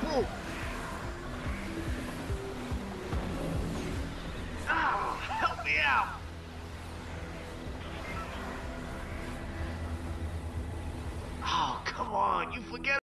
Whoa! Oh, help me out! Oh, come on, you forget